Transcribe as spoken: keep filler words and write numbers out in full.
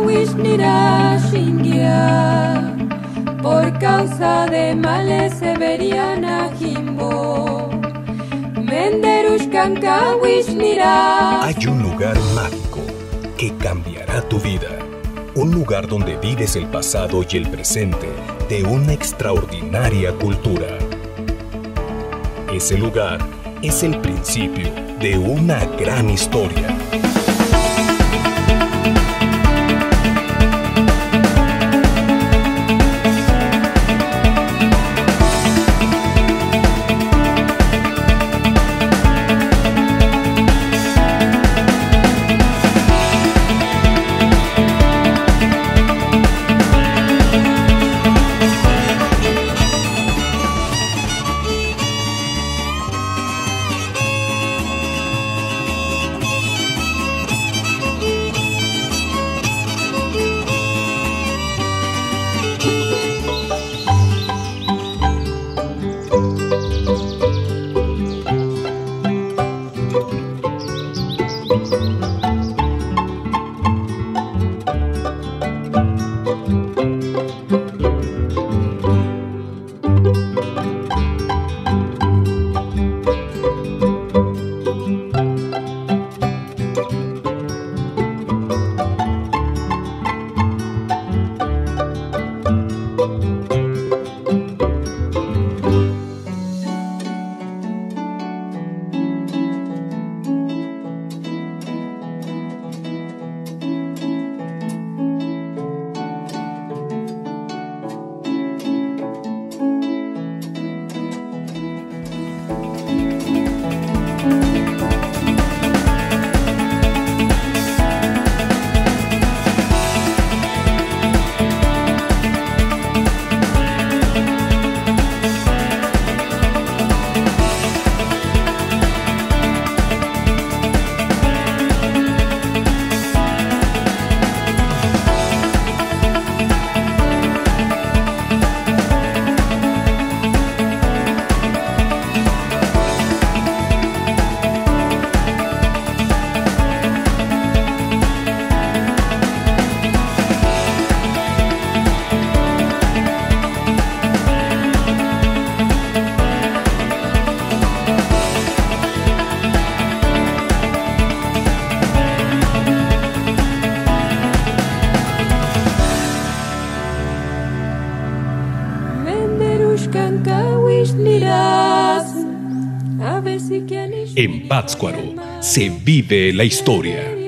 wishnira shingia, por causa de males severiana jimbo. Menderushkanka wishnira. Hay un lugar mágico que cambiará tu vida. Un lugar donde vives el pasado y el presente de una extraordinaria cultura. Ese lugar es el principio de una gran historia. En Pátzcuaro se vive la historia.